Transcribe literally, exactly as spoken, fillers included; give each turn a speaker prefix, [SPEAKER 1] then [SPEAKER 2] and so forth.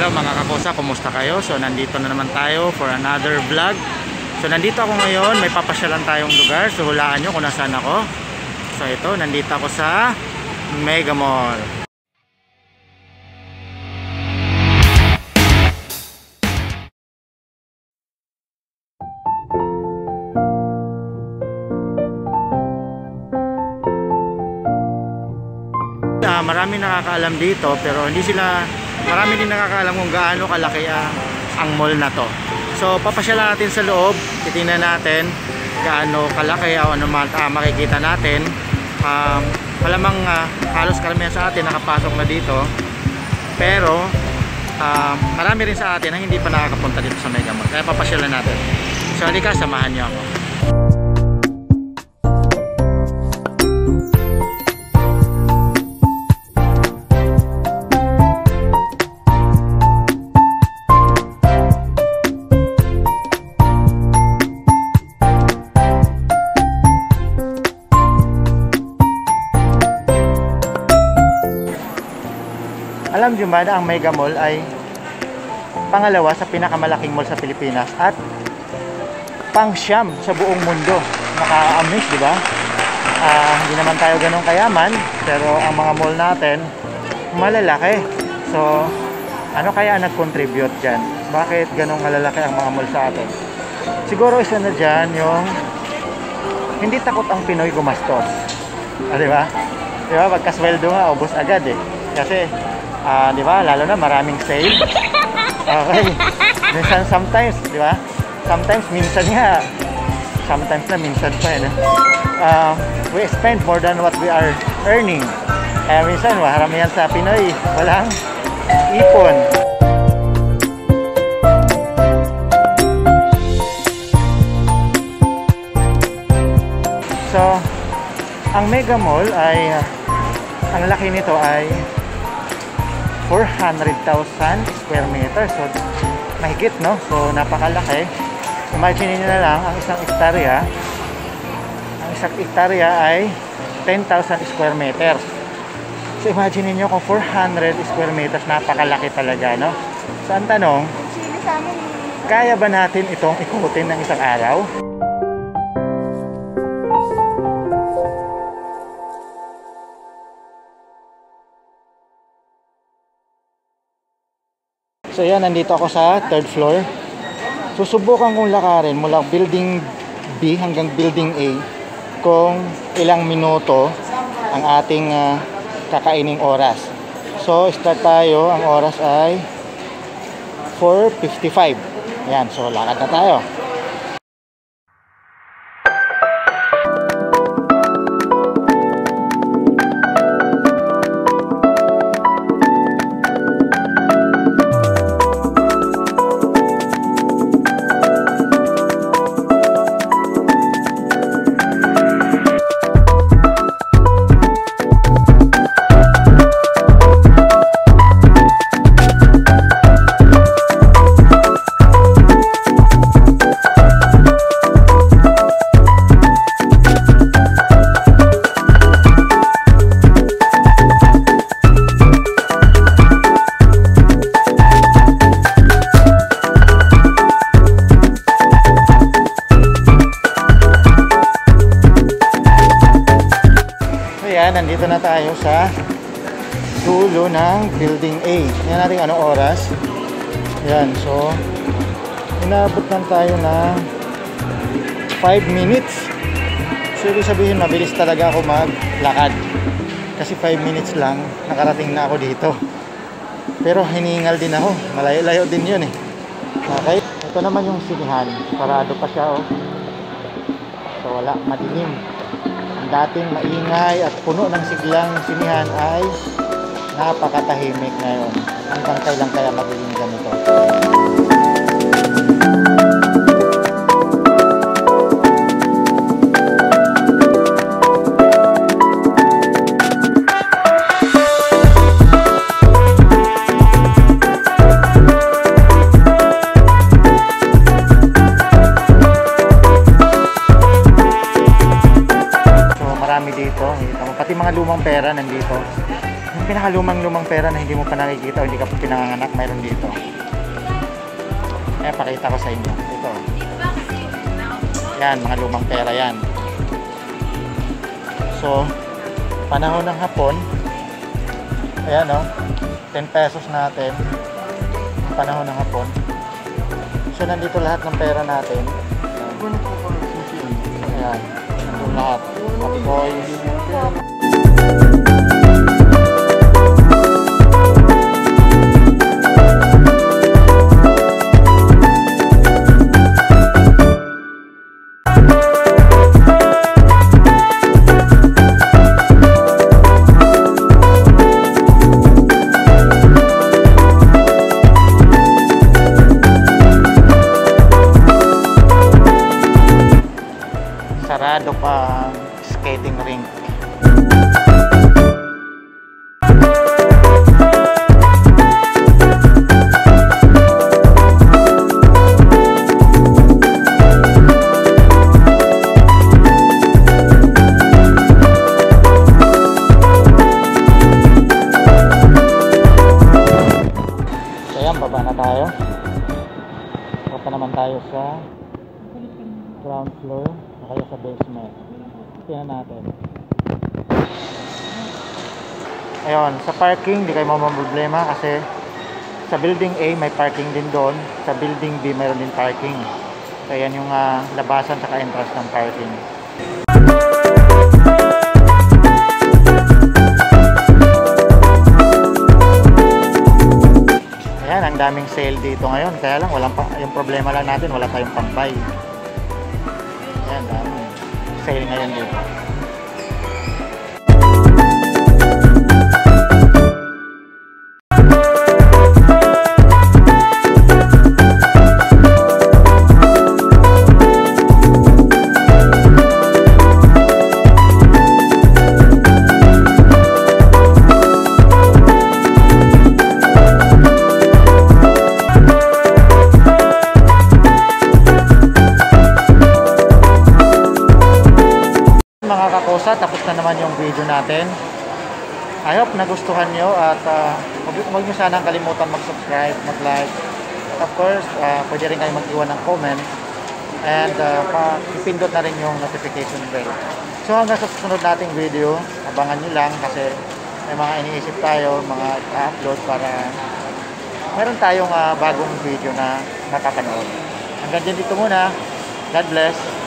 [SPEAKER 1] Hello mga kakosa, kumusta kayo? So nandito na naman tayo for another vlog. So nandito ako ngayon, may papasyalan tayong lugar. So hulaan nyo kung nasaan ako. So ito, nandito ako sa Mega Mall. Uh, marami nakakaalam dito pero hindi sila marami din nakakaalam kung gaano kalaki ang, ang mall na to. So papasyalan natin sa loob, titingnan natin gaano kalaki o ano uh, makikita natin. Um, malamang uh, halos karamihan sa atin nakapasok na dito, pero uh, marami rin sa atin na hindi pa nakakapunta dito sa Mega Mall, kaya papasyalan natin. So halika, samahan nyo ako. Alam nyo ba na ang Mega Mall ay pangalawa sa pinakamalaking mall sa Pilipinas at pang-siyam sa buong mundo? Nakaka-amaze, di ba? Uh, hindi naman tayo ganun kayaman, pero ang mga mall natin malalaki. So, ano kaya nag-contribute dyan? Bakit ganun malalaki ang mga mall sa atin? Siguro isa na dyan yung hindi takot ang Pinoy gumastos. Ah, di ba? Di ba? Pagkasweldo nga, ubos agad eh. Kasi Uh, di ba? Lalo na maraming sale. Okay. Minsan, sometimes, di ba? Sometimes, minsan nga. Sometimes na, minsan pa eh. Uh, we spend more than what we are earning. Kaya minsan, maramihan sa Pinoy, walang ipon. So, ang Mega Mall ay, uh, ang laki nito ay four hundred thousand square meters. So mahigit, no? So napakalaki. Imagine niyo na lang ang isang hektarya. Ang isang hektarya ay ten thousand square meters. So imagine niyo kung four hundred square meters, napakalaki talaga, no? So ang tanong, kaya ba natin itong ikutin ng isang araw? So yan, nandito ako sa third floor. Susubukan kong lakarin mula building B hanggang building A kung ilang minuto ang ating uh, kakaining oras. So start tayo, ang oras ay four fifty-five. Yan, so lakad na tayo. Nandito na tayo sa dulo ng building A. Yan natin anong oras. Yan, so inabot lang tayo na five minutes. So ibig sabihin, mabilis talaga ako maglakad. Kasi five minutes lang, nakarating na ako dito. Pero hiningal din ako. Malayo-layo din yun eh. Okay, ito naman yung sinihan. Parado pa siya, oh. So wala, madilim. Dating maingay at puno ng siglang sinihan ay napakatahimik ngayon. Hanggang kailan kaya magiging ganito? Pati mga lumang pera nandito. Yung pinakalumang-lumang pera na hindi mo pa nakikita o hindi ka pa pinanganganak, mayroon dito. Eh, pakita ko sa inyo. Ito. Yan, mga lumang pera yan. So, panahon ng hapon, ayan o, ten pesos natin, panahon ng hapon. So, nandito lahat ng pera natin. Ayan, nandun lahat. Boys. Sarado pa ang skating rink. So yan, baba na tayo. Baba naman tayo sa ground floor. Kaya sa basement. Tingnan natin. Ayun, sa parking di kayo mamamroblema kasi sa building A may parking din doon, sa building B mayroon din parking. So yan yung uh, labasan sa entrance ng parking. Ayan, ang daming sale dito ngayon. Kaya lang, walang pa, yung problema lang natin, wala tayong pambay. Ayan, dami. Sale ngayon dito. Tapos na naman yung video natin. I hope nagustuhan nyo at uh, huwag nyo sanang kalimutan mag-subscribe, mag-like. Of course, uh, pwede rin kayo mag-iwan ng comment and uh, ipindot na rin yung notification bell. So hanggang sa susunod nating video, abangan nyo lang kasi may mga iniisip tayo, mga i-upload para meron tayong uh, bagong video na makapanood. Hanggang dyan dito muna. God bless.